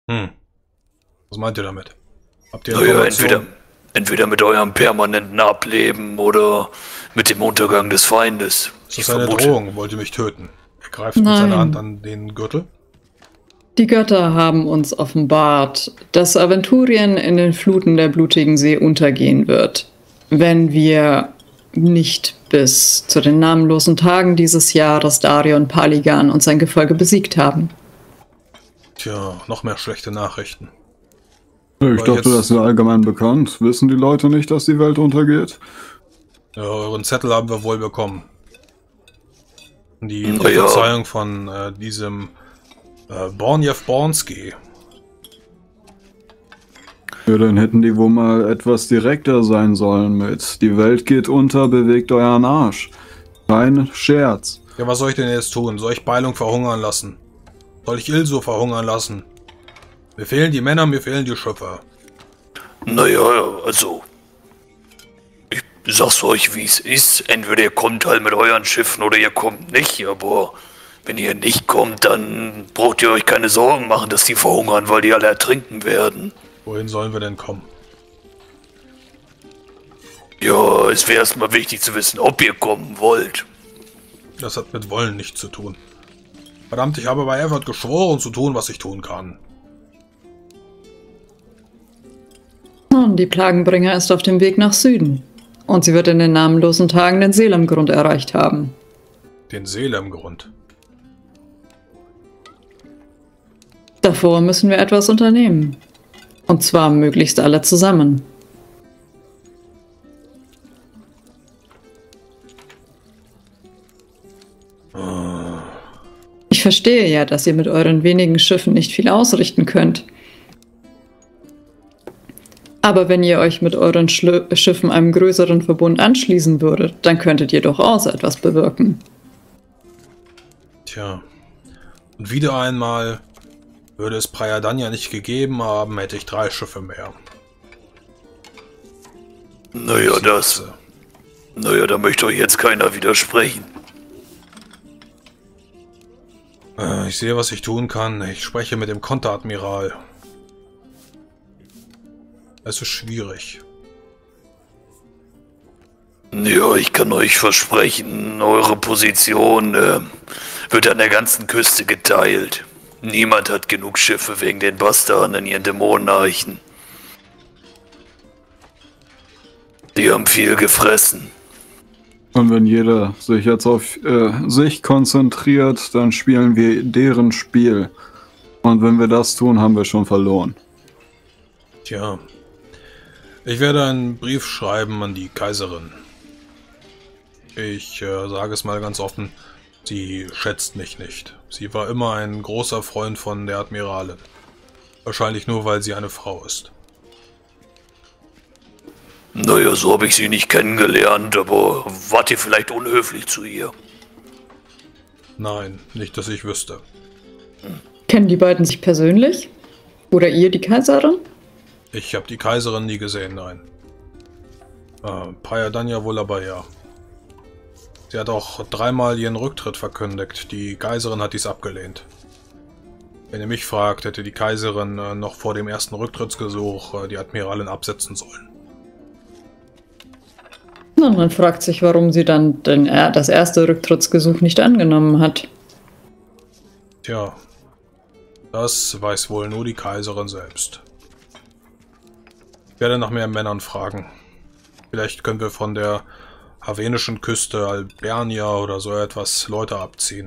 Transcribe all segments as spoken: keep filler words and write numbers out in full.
Hm, was meint ihr damit? Habt ihr Naja, entweder, Informationen? entweder mit eurem permanenten Ableben oder mit dem Untergang des Feindes. Ist Ich das eine vermute. Drohung? Wollt ihr mich töten? Er greift mit seiner Hand Nein. an den Gürtel. Die Götter haben uns offenbart, dass Aventurien in den Fluten der blutigen See untergehen wird, wenn wir nicht bis zu den namenlosen Tagen dieses Jahres Darion Paligan und sein Gefolge besiegt haben. Tja, noch mehr schlechte Nachrichten. Ich Aber dachte, jetzt- das ist allgemein bekannt. Wissen die Leute nicht, dass die Welt untergeht? Ja, euren Zettel haben wir wohl bekommen. Die Na ja. Prophezeiung von äh, diesem äh, Bornjew Bornski. Ja, dann hätten die wohl mal etwas direkter sein sollen mit die Welt geht unter, bewegt euren Arsch. Kein Scherz. Ja, was soll ich denn jetzt tun? Soll ich Beilung verhungern lassen? Soll ich Ilso verhungern lassen? Mir fehlen die Männer, mir fehlen die Schiffe. Naja, also. Ich sag's euch, wie es ist. Entweder ihr kommt halt mit euren Schiffen oder ihr kommt nicht. Aber wenn ihr nicht kommt, dann braucht ihr euch keine Sorgen machen, dass die verhungern, weil die alle ertrinken werden. Wohin sollen wir denn kommen? Ja, es wäre erstmal wichtig zu wissen, ob ihr kommen wollt. Das hat mit Wollen nichts zu tun. Verdammt, ich habe bei Evert geschworen zu tun, was ich tun kann. Nun, die Plagenbringer ist auf dem Weg nach Süden. Und sie wird in den namenlosen Tagen den Seelemgrund erreicht haben. Den Seelemgrund. Davor müssen wir etwas unternehmen. Und zwar möglichst alle zusammen. Ich verstehe ja, dass ihr mit euren wenigen Schiffen nicht viel ausrichten könnt. Aber wenn ihr euch mit euren Schlu Schiffen einem größeren Verbund anschließen würdet, dann könntet ihr durchaus etwas bewirken. Tja. Und wieder einmal, würde es Prayadanya nicht gegeben haben, hätte ich drei Schiffe mehr. Naja, das. Naja, da möchte euch jetzt keiner widersprechen. Äh, Ich sehe, was ich tun kann. Ich spreche mit dem Konteradmiral. Es ist schwierig. Ja, ich kann euch versprechen, eure Position äh, wird an der ganzen Küste geteilt. Niemand hat genug Schiffe wegen den Bastarden in ihren Dämonenarchen. Die haben viel gefressen. Und wenn jeder sich jetzt auf äh, sich konzentriert, dann spielen wir deren Spiel. Und wenn wir das tun, haben wir schon verloren. Tja. Ich werde einen Brief schreiben an die Kaiserin. Ich äh, sage es mal ganz offen, sie schätzt mich nicht. Sie war immer ein großer Freund von der Admiralin. Wahrscheinlich nur, weil sie eine Frau ist. Naja, so habe ich sie nicht kennengelernt, aber wart ihr vielleicht unhöflich zu ihr? Nein, nicht, dass ich wüsste. Kennen die beiden sich persönlich? Oder ihr, die Kaiserin? Ich habe die Kaiserin nie gesehen, nein. Äh, Prayadanya wohl aber ja. Sie hat auch dreimal ihren Rücktritt verkündigt. Die Kaiserin hat dies abgelehnt. Wenn ihr mich fragt, hätte die Kaiserin äh, noch vor dem ersten Rücktrittsgesuch äh, die Admiralin absetzen sollen. Na, man fragt sich, warum sie dann den, er das erste Rücktrittsgesuch nicht angenommen hat. Tja, das weiß wohl nur die Kaiserin selbst. Ich werde nach mehr Männern fragen. Vielleicht können wir von der havenischen Küste Albernia oder so etwas Leute abziehen.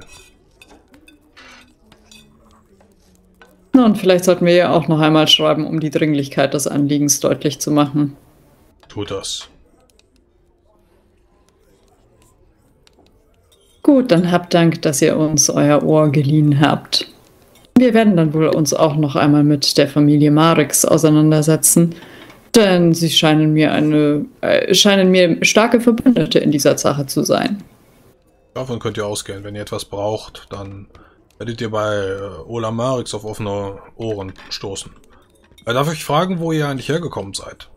Na, und vielleicht sollten wir ja auch noch einmal schreiben, um die Dringlichkeit des Anliegens deutlich zu machen. Tut das. Gut, dann habt Dank, dass ihr uns euer Ohr geliehen habt. Wir werden dann wohl uns auch noch einmal mit der Familie Marix auseinandersetzen, denn sie scheinen mir eine äh, scheinen mir starke Verbündete in dieser Sache zu sein. Davon könnt ihr ausgehen. Wenn ihr etwas braucht, dann werdet ihr bei äh, Ola Marix auf offene Ohren stoßen. Äh, darf ich fragen, wo ihr eigentlich hergekommen seid?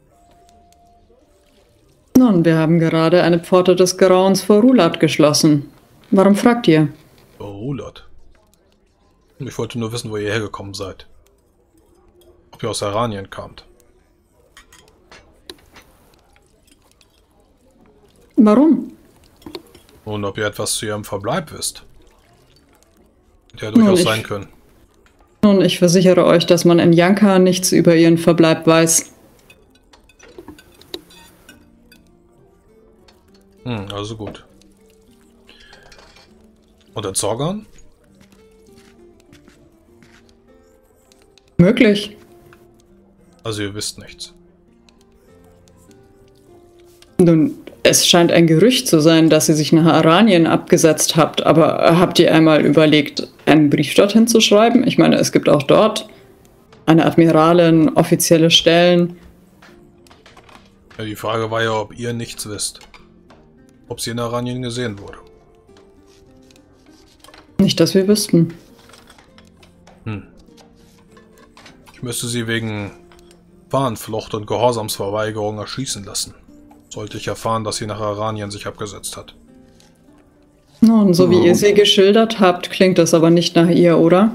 Nun, wir haben gerade eine Pforte des Grauens vor Rulat geschlossen. Warum fragt ihr? Oh, Rulat. Ich wollte nur wissen, wo ihr hergekommen seid. ob ihr aus Aranien kamt. Warum? Und ob ihr etwas zu ihrem Verbleib wisst. Hätte ja durchaus ich, sein können. Nun, ich versichere euch, dass man in Janka nichts über ihren Verbleib weiß. Hm, also gut. Und in Zorgan? Möglich. Also ihr wisst nichts. Nun, es scheint ein Gerücht zu sein, dass ihr sich nach Aranien abgesetzt habt, aber habt ihr einmal überlegt, einen Brief dorthin zu schreiben? Ich meine, es gibt auch dort eine Admiralin, offizielle Stellen. Ja, die Frage war ja, ob ihr nichts wisst. Ob sie in Aranien gesehen wurde. Nicht, dass wir wüssten. Hm. Ich müsste sie wegen Fahnenflucht und Gehorsamsverweigerung erschießen lassen. Sollte ich erfahren, dass sie nach Aranien sich abgesetzt hat. Nun, so wie ihr sie geschildert habt, klingt das aber nicht nach ihr, oder?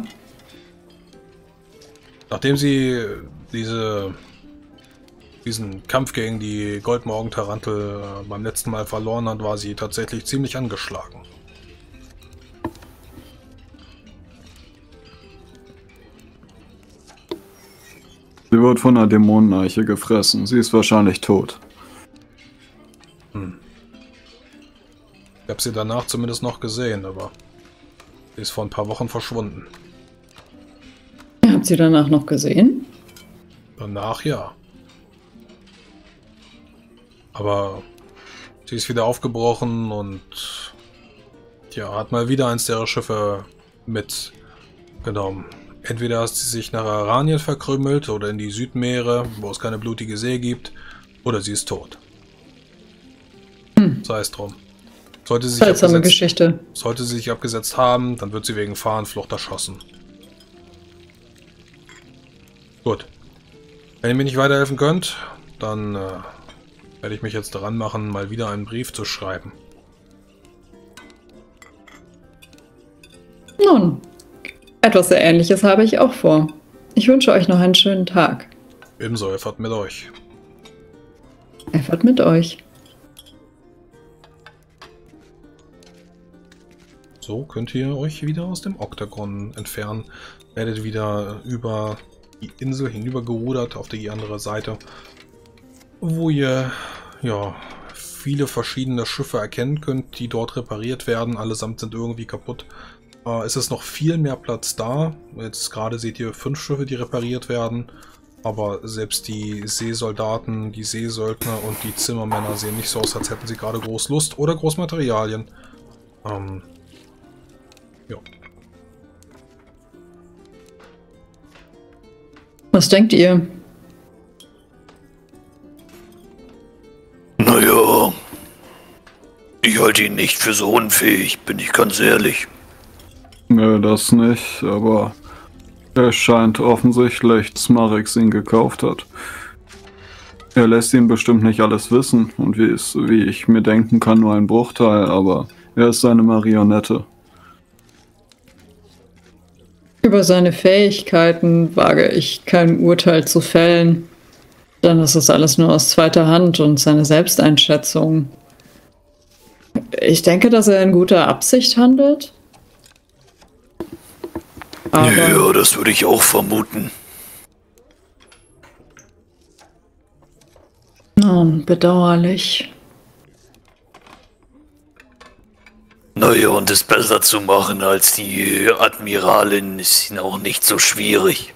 Nachdem sie diese, diesen Kampf gegen die Goldmorgen-Tarantel beim letzten Mal verloren hat, war sie tatsächlich ziemlich angeschlagen. Sie wird von einer Dämoneneiche gefressen. Sie ist wahrscheinlich tot. Hm. Ich habe sie danach zumindest noch gesehen, aber sie ist vor ein paar Wochen verschwunden. Ihr habt sie danach noch gesehen? Danach ja. Aber sie ist wieder aufgebrochen und ja, hat mal wieder eins der Schiffe mitgenommen. Entweder hat sie sich nach Aranien verkrümmelt oder in die Südmeere, wo es keine blutige See gibt, oder sie ist tot. Hm. Sei es drum. Sollte sie, sich Seltsame abgesetzt, Geschichte. sollte sie sich abgesetzt haben, dann wird sie wegen Fahnenflucht erschossen. Gut. Wenn ihr mir nicht weiterhelfen könnt, dann äh, werde ich mich jetzt daran machen, mal wieder einen Brief zu schreiben. Nun, etwas sehr Ähnliches habe ich auch vor. Ich wünsche euch noch einen schönen Tag. Ebenso, ihr fahrt mit euch. Er fährt mit euch. So könnt ihr euch wieder aus dem Oktagon entfernen. Werdet wieder über die Insel hinübergerudert auf die andere Seite, wo ihr ja viele verschiedene Schiffe erkennen könnt, die dort repariert werden. Allesamt sind irgendwie kaputt. Äh, es ist noch viel mehr Platz da. Jetzt gerade seht ihr fünf Schiffe, die repariert werden. Aber selbst die Seesoldaten, die Seesöldner und die Zimmermänner sehen nicht so aus, als hätten sie gerade groß Lust oder Großmaterialien. Ähm, ja. Was denkt ihr? Naja, ich halte ihn nicht für so unfähig, bin ich ganz ehrlich. Nö, das nicht, aber es scheint offensichtlich, dass Marix ihn gekauft hat. Er lässt ihn bestimmt nicht alles wissen und wie, es, wie ich mir denken kann, nur ein Bruchteil, aber er ist seine Marionette. Über seine Fähigkeiten wage ich kein Urteil zu fällen. Dann ist es alles nur aus zweiter Hand und seine Selbsteinschätzung. Ich denke, dass er in guter Absicht handelt. Aber Ja, das würde ich auch vermuten. oh, bedauerlich. Naja, und es besser zu machen als die Admiralin ist ihn auch nicht so schwierig.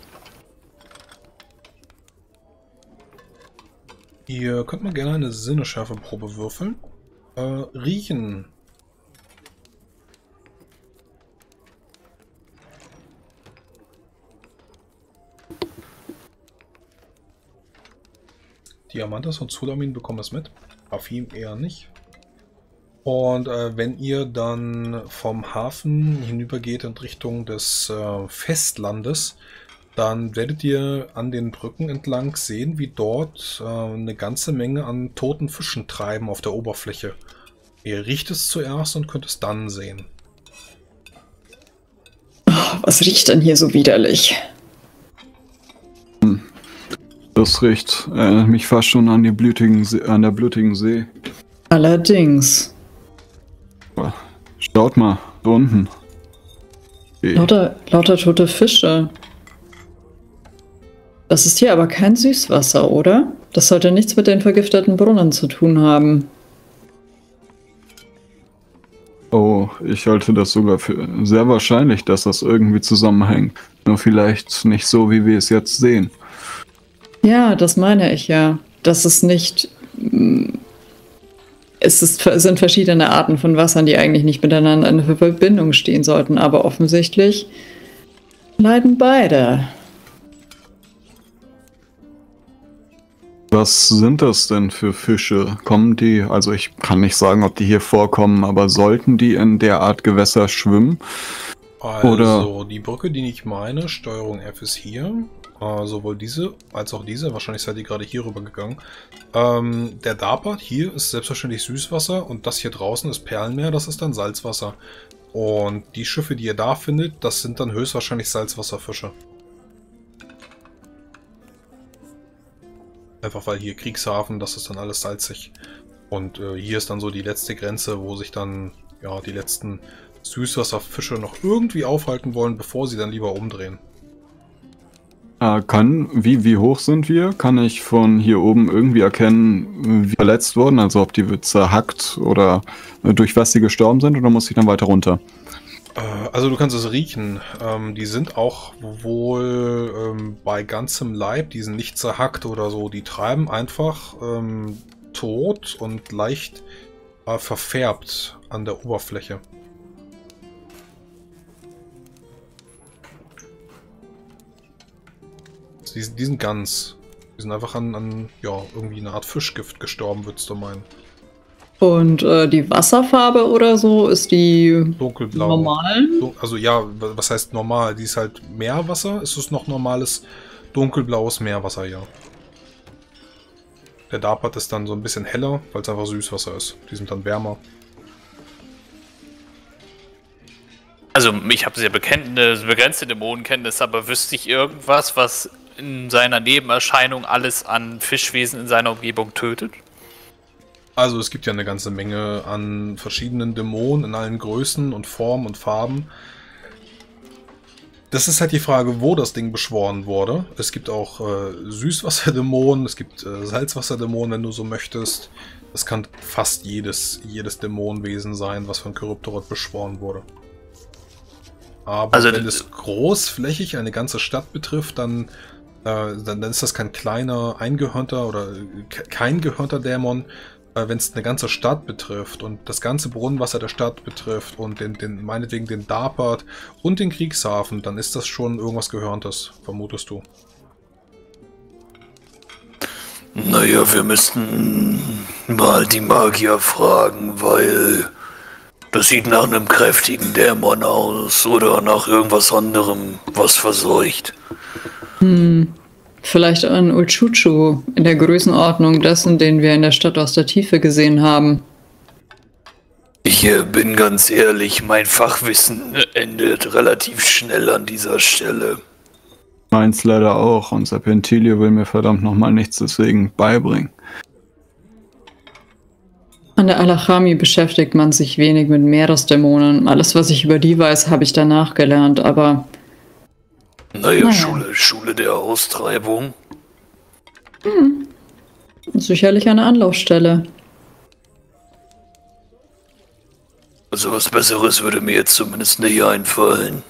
Ihr könnt mal gerne eine Sinneschärfeprobe würfeln. Äh, riechen. Diamantas und Zulamin bekommen das mit. Afim eher nicht. Und äh, wenn ihr dann vom Hafen hinübergeht in Richtung des äh, Festlandes, dann werdet ihr an den Brücken entlang sehen, wie dort äh, eine ganze Menge an toten Fischen treiben auf der Oberfläche. Ihr riecht es zuerst und könnt es dann sehen. Oh, was riecht denn hier so widerlich? Das riecht erinnert mich fast schon an die blutigen See, an der blutigen See. Allerdings. Schaut mal, da unten. Okay. Lauter, lauter tote Fische. Das ist hier aber kein Süßwasser, oder? Das sollte nichts mit den vergifteten Brunnen zu tun haben. Oh, ich halte das sogar für sehr wahrscheinlich, dass das irgendwie zusammenhängt. Nur vielleicht nicht so, wie wir es jetzt sehen. Ja, das meine ich ja. Das ist nicht... Es ist, es sind verschiedene Arten von Wassern, die eigentlich nicht miteinander in Verbindung stehen sollten, aber offensichtlich leiden beide. Was sind das denn für Fische? Kommen die, also ich kann nicht sagen, ob die hier vorkommen, aber sollten die in der Art Gewässer schwimmen? Also, Oder die Brücke, die ich meine, Steuerung F ist hier. Äh, sowohl diese als auch diese. Wahrscheinlich seid ihr gerade hier rüber gegangen. Ähm, der Darpart hier ist selbstverständlich Süßwasser und das hier draußen ist Perlenmeer, das ist dann Salzwasser. Und die Schiffe, die ihr da findet, das sind dann höchstwahrscheinlich Salzwasserfische. Einfach weil hier Kriegshafen, das ist dann alles salzig. Und äh, hier ist dann so die letzte Grenze, wo sich dann ja die letzten Süßwasserfische noch irgendwie aufhalten wollen, bevor sie dann lieber umdrehen. äh, kann, wie, wie hoch sind wir? Kann ich von hier oben irgendwie erkennen, wie verletzt wurden? Also ob die zerhackt oder äh, durch was sie gestorben sind, oder muss ich dann weiter runter? Also du kannst es riechen. Ähm, die sind auch wohl ähm, bei ganzem Leib, die sind nicht zerhackt oder so. Die treiben einfach ähm, tot und leicht äh, verfärbt an der Oberfläche. Die, die sind ganz. Die sind einfach an, an ja, irgendwie eine Art Fischgift gestorben, würdest du meinen. Und äh, die Wasserfarbe oder so, ist die Dunkelblau. normal? Also ja, was heißt normal? Die ist halt Meerwasser. Ist es noch normales dunkelblaues Meerwasser, ja. Der Darpart ist dann so ein bisschen heller, weil es einfach Süßwasser ist. Die sind dann wärmer. Also ich habe sehr bekannte, begrenzte Dämonenkenntnis, aber wüsste ich irgendwas, was in seiner Nebenerscheinung alles an Fischwesen in seiner Umgebung tötet? Also es gibt ja eine ganze Menge an verschiedenen Dämonen in allen Größen und Formen und Farben. Das ist halt die Frage, wo das Ding beschworen wurde. Es gibt auch äh, Süßwasserdämonen, es gibt äh, Salzwasserdämonen, wenn du so möchtest. Das kann fast jedes, jedes Dämonenwesen sein, was von Charybdorot beschworen wurde. Aber also, wenn es großflächig eine ganze Stadt betrifft, dann, äh, dann, dann ist das kein kleiner, eingehörnter oder kein gehörnter Dämon. Wenn es eine ganze Stadt betrifft und das ganze Brunnenwasser der Stadt betrifft und den, den meinetwegen den Darpart und den Kriegshafen, dann ist das schon irgendwas Gehörendes, vermutest du? Naja, wir müssten mal die Magier fragen, weil das sieht nach einem kräftigen Dämon aus oder nach irgendwas anderem, was verseucht. Hm. Vielleicht ein Ulchuchu in der Größenordnung dessen, den wir in der Stadt aus der Tiefe gesehen haben. Ich äh, bin ganz ehrlich, mein Fachwissen endet relativ schnell an dieser Stelle. Meins leider auch, und Serpentilio will mir verdammt nochmal nichts deswegen beibringen. An der Alachami beschäftigt man sich wenig mit Meeresdämonen. Alles, was ich über die weiß, habe ich danach gelernt, aber... Naja, naja. Schule, Schule der Austreibung. Hm. Sicherlich eine Anlaufstelle. Also was Besseres würde mir jetzt zumindest nicht einfallen.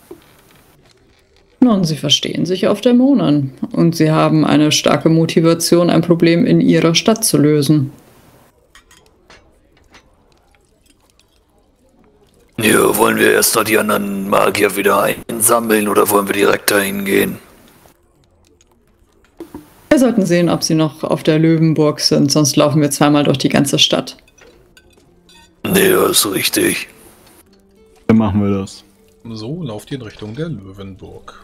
Nun, sie verstehen sich auf Dämonen. Und sie haben eine starke Motivation, ein Problem in ihrer Stadt zu lösen. Ja, wollen wir erst noch die anderen Magier wieder einsammeln oder wollen wir direkt dahin gehen? Wir sollten sehen, ob sie noch auf der Löwenburg sind, sonst laufen wir zweimal durch die ganze Stadt. Ja, ist richtig. Dann machen wir das. So, lauft ihr in Richtung der Löwenburg.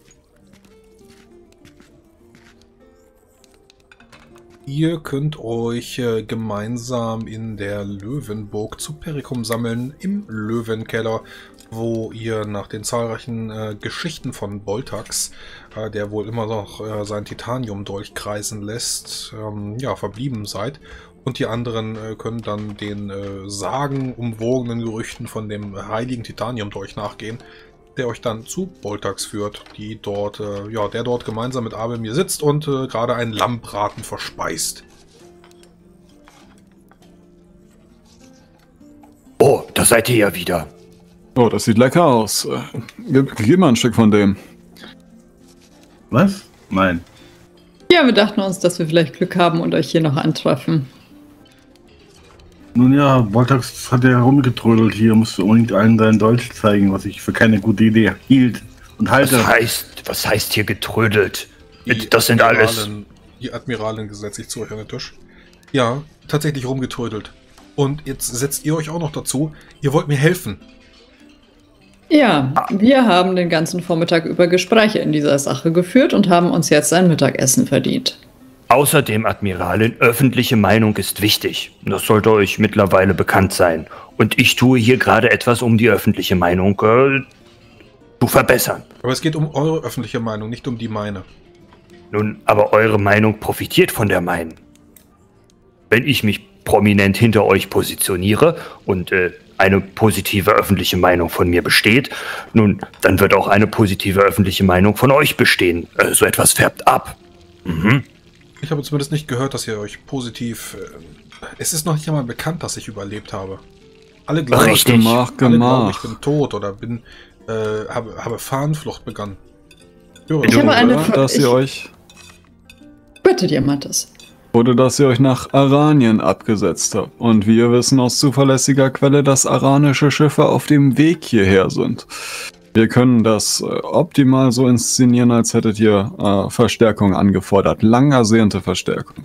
Ihr könnt euch äh, gemeinsam in der Löwenburg zu Perikum sammeln, im Löwenkeller, wo ihr nach den zahlreichen äh, Geschichten von Boltax, äh, der wohl immer noch äh, sein Titanium-Dolch kreisen lässt, ähm, ja, verblieben seid. Und die anderen äh, können dann den äh, sagenumwogenen Gerüchten von dem heiligen Titanium-Dolch nachgehen, der euch dann zu Boltax führt, die dort, äh, ja, der dort gemeinsam mit Abelmir sitzt und äh, gerade einen Lammbraten verspeist. Oh, da seid ihr ja wieder. Oh, das sieht lecker aus. Äh, Gib, gib mal ein Stück von dem. Was? Nein. Ja, wir dachten uns, dass wir vielleicht Glück haben und euch hier noch antreffen. Nun ja, Boltax hat ja herumgetrödelt hier, musste unbedingt allen seinen Dolch zeigen, was ich für keine gute Idee hielt und halte. Was heißt, was heißt hier getrödelt? Die Das sind alles... Admiralin- Die Admiralin gesetzt sich zu euch an den Tisch. Ja, tatsächlich rumgetrödelt. Und jetzt setzt ihr euch auch noch dazu, ihr wollt mir helfen. Ja, wir haben den ganzen Vormittag über Gespräche in dieser Sache geführt und haben uns jetzt ein Mittagessen verdient. Außerdem, Admiralin, öffentliche Meinung ist wichtig. Das sollte euch mittlerweile bekannt sein. Und ich tue hier gerade etwas, um die öffentliche Meinung äh, zu verbessern. Aber es geht um eure öffentliche Meinung, nicht um die meine. Nun, aber eure Meinung profitiert von der meinen. Wenn ich mich prominent hinter euch positioniere und äh, eine positive öffentliche Meinung von mir besteht, nun, dann wird auch eine positive öffentliche Meinung von euch bestehen. Äh, so etwas färbt ab. Mhm. Ich habe zumindest nicht gehört, dass ihr euch positiv... Äh, es ist noch nicht einmal bekannt, dass ich überlebt habe. Alle glauben, Richtig. Gemach, alle glauben, Gemach. ich bin tot oder bin, äh, habe, habe Fahnenflucht begangen. Höre Ich doch. habe eine Oder, Fra- dass ich- ihr euch... Bitte, Diamantis. Oder dass ihr euch nach Aranien abgesetzt habt. Und wir wissen aus zuverlässiger Quelle, dass aranische Schiffe auf dem Weg hierher sind. Wir können das äh, optimal so inszenieren, als hättet ihr äh, Verstärkung angefordert. Lang ersehnte Verstärkung.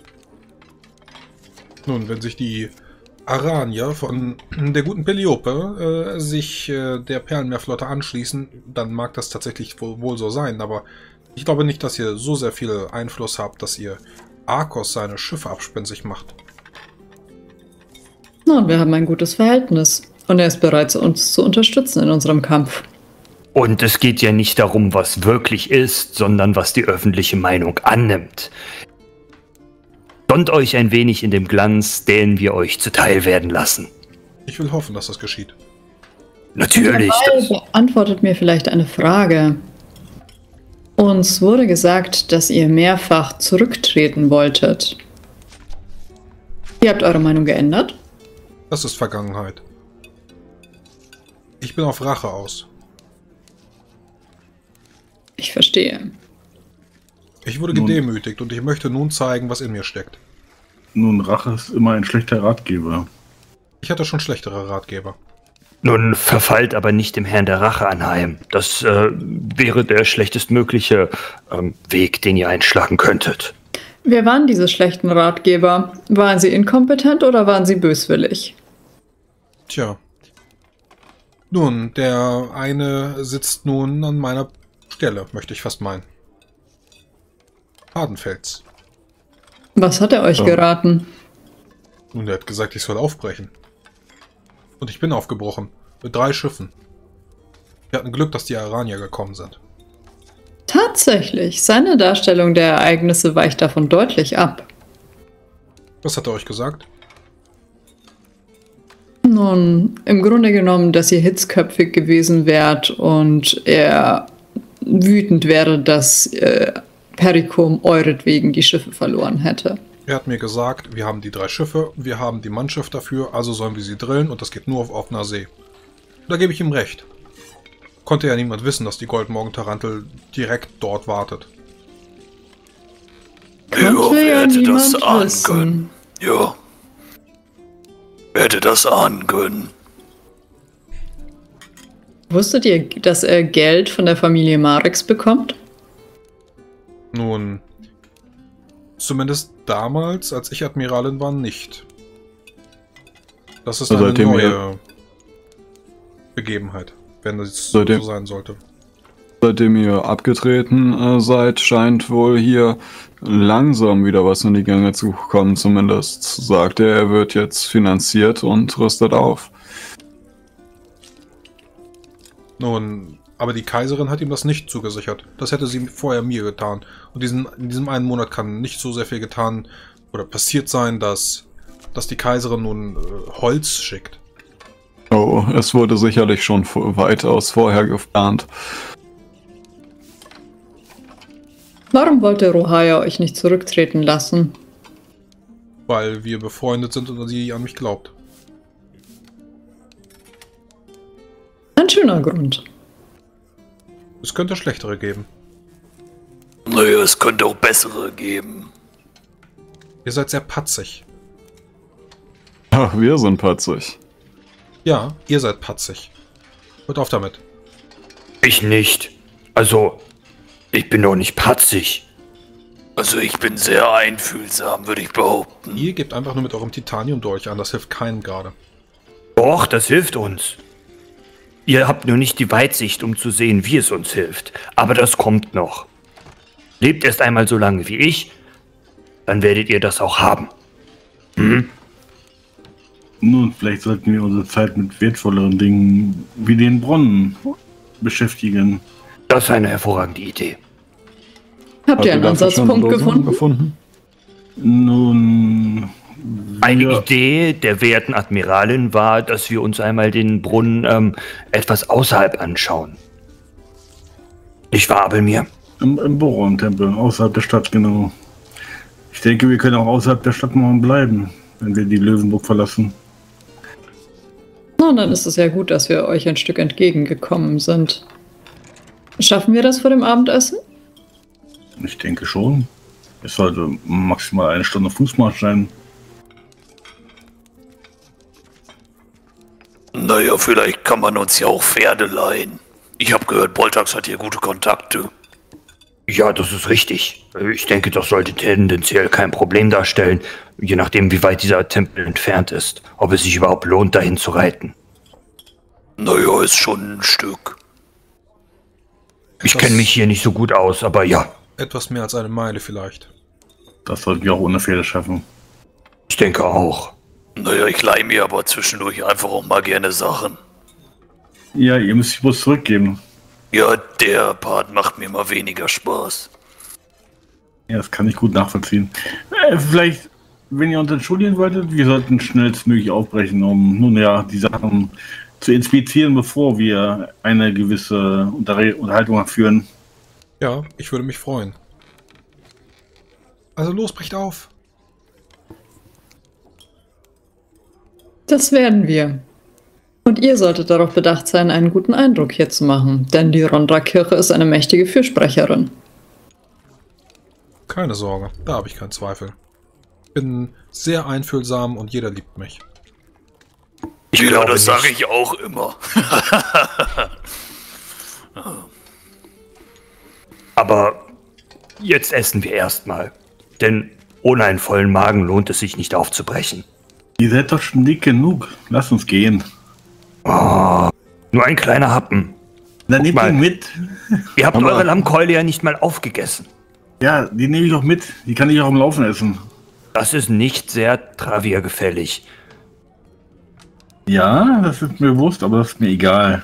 Nun, wenn sich die Aranier von der guten Peliope äh, sich äh, der Perlenmeerflotte anschließen, dann mag das tatsächlich wohl, wohl so sein, aber ich glaube nicht, dass ihr so sehr viel Einfluss habt, dass ihr Arcos seine Schiffe abspensig macht. Nun, wir haben ein gutes Verhältnis und er ist bereit, uns zu unterstützen in unserem Kampf. Und es geht ja nicht darum, was wirklich ist, sondern was die öffentliche Meinung annimmt. Sonnt euch ein wenig in dem Glanz, den wir euch zuteil werden lassen. Ich will hoffen, dass das geschieht. Natürlich. Das, Dabei beantwortet mir vielleicht eine Frage. Uns wurde gesagt, dass ihr mehrfach zurücktreten wolltet. Ihr habt eure Meinung geändert? Das ist Vergangenheit. Ich bin auf Rache aus. Ich verstehe. Ich wurde Nun- gedemütigt und ich möchte nun zeigen, was in mir steckt. Nun, Rache ist immer ein schlechter Ratgeber. Ich hatte schon schlechtere Ratgeber. nun verfallt aber nicht dem Herrn der Rache anheim. Das äh, wäre der schlechtestmögliche ähm, Weg, den ihr einschlagen könntet. Wer waren diese schlechten Ratgeber? Waren sie inkompetent oder waren sie böswillig? Tja. Nun, der eine sitzt nun an meiner Stelle, möchte ich fast meinen. Hardenfels. Was hat er euch Ja. geraten? Und er hat gesagt, ich soll aufbrechen. Und ich bin aufgebrochen. Mit drei Schiffen. Wir hatten Glück, dass die Aranier gekommen sind. Tatsächlich, seine Darstellung der Ereignisse weicht davon deutlich ab. Was hat er euch gesagt? Nun, im Grunde genommen, dass ihr hitzköpfig gewesen wärt und er wütend wäre, dass äh, Pericum euretwegen die Schiffe verloren hätte. Er hat mir gesagt, wir haben die drei Schiffe, wir haben die Mannschaft dafür, also sollen wir sie drillen und das geht nur auf offener See. Da gebe ich ihm recht. Konnte ja niemand wissen, dass die Goldmorgen-Tarantel direkt dort wartet. Ja, Konnte wer ja hätte das niemand ahnen wissen. können? Ja. Wer hätte das ahnen können? Wusstet ihr, dass er Geld von der Familie Marix bekommt? Nun, zumindest damals, als ich Admiralin war, nicht. Das ist Also eine seitdem neue ihr- Begebenheit, wenn es so Seitdem- sein sollte. Seitdem ihr abgetreten äh, seid, scheint wohl hier langsam wieder was in die Gänge zu kommen. Zumindest sagt er, er wird jetzt finanziert und rüstet auf. Nun, aber die Kaiserin hat ihm das nicht zugesichert. Das hätte sie vorher mir getan. Und diesen, in diesem einen Monat kann nicht so sehr viel getan oder passiert sein, dass, dass die Kaiserin nun äh, Holz schickt. Oh, es wurde sicherlich schon weitaus vorher geplant. Warum wollte Rohaya euch nicht zurücktreten lassen? Weil wir befreundet sind und sie an mich glaubt. Ein schöner Grund. Es könnte schlechtere geben. Naja, es könnte auch bessere geben. Ihr seid sehr patzig. Ach, wir sind patzig. Ja, ihr seid patzig. Hört auf damit. Ich nicht. Also, ich bin doch nicht patzig. Also ich bin sehr einfühlsam, würde ich behaupten. Ihr gebt einfach nur mit eurem Titanium-Dolch an, das hilft keinem gerade. Doch, das hilft uns. Ihr habt nur nicht die Weitsicht, um zu sehen, wie es uns hilft. Aber das kommt noch. Lebt erst einmal so lange wie ich, dann werdet ihr das auch haben. Hm? Nun, vielleicht sollten wir unsere Zeit mit wertvolleren Dingen wie den Brunnen beschäftigen. Das ist eine hervorragende Idee. Habt ihr einen dafür schon Ansatzpunkt Lösungen gefunden? Nun, Eine ja, Idee der werten Admiralin war, dass wir uns einmal den Brunnen ähm, etwas außerhalb anschauen. Nicht wahr, Abelmir? im, im Boron-Tempel, außerhalb der Stadt, genau. Ich denke, wir können auch außerhalb der Stadt morgen bleiben, wenn wir die Löwenburg verlassen. Na, dann ist es ja gut, dass wir euch ein Stück entgegengekommen sind. Schaffen wir das vor dem Abendessen? Ich denke schon. Es sollte maximal eine Stunde Fußmarsch sein. Naja, vielleicht kann man uns ja auch Pferde leihen. Ich habe gehört, Boltax hat hier gute Kontakte. Ja, das ist richtig. Ich denke, das sollte tendenziell kein Problem darstellen, je nachdem, wie weit dieser Tempel entfernt ist, ob es sich überhaupt lohnt, dahin zu reiten. Naja, ist schon ein Stück. Ich Etwas- kenne mich hier nicht so gut aus, aber ja, Etwas mehr als eine Meile vielleicht. Das sollten wir auch ohne Pferde schaffen. ich denke auch. Naja, ich leihe mir aber zwischendurch einfach auch mal gerne Sachen. Ja, ihr müsst die bloß zurückgeben. Ja, der Part macht mir mal weniger Spaß. Ja, das kann ich gut nachvollziehen. Äh, vielleicht, wenn ihr uns entschuldigen wolltet, wir sollten schnellstmöglich aufbrechen, um nun ja die Sachen zu inspizieren, bevor wir eine gewisse Unterre- Unterhaltung führen. Ja, ich würde mich freuen. Also los, bricht auf. Das werden wir. Und ihr solltet darauf bedacht sein, einen guten Eindruck hier zu machen, denn die Rondra-Kirche ist eine mächtige Fürsprecherin. Keine Sorge, da habe ich keinen Zweifel. Ich bin sehr einfühlsam und jeder liebt mich. Ich ja, glaube das sage nicht. ich auch immer. Aber jetzt essen wir erstmal. Denn ohne einen vollen Magen lohnt es sich nicht aufzubrechen. Ihr seid doch schon dick genug. Lasst uns gehen. Nur ein kleiner Happen. Dann nehmt mal. ihn mit. Ihr habt Aber- eure Lammkeule ja nicht mal aufgegessen. Ja, die nehme ich auch mit. Die kann ich auch im Laufen essen. Das ist nicht sehr traviergefällig. Ja, das ist mir bewusst, aber das ist mir egal.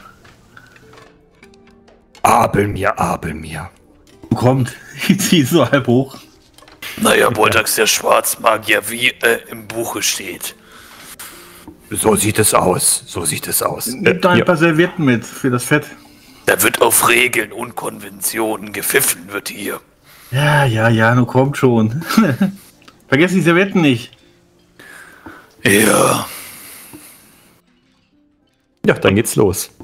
Abelmir, Abelmir. Kommt, ich ziehe so halb hoch. Naja, Boltax der Schwarzmagier, wie äh, im Buche steht. So sieht es aus. So sieht es aus. Nehmt da ein paar Servietten mit für das Fett. Da wird auf Regeln und Konventionen gepfiffen wird hier. Ja, ja, ja, nun kommt schon. Vergesst die Servietten nicht. Ja. Ja, dann geht's los.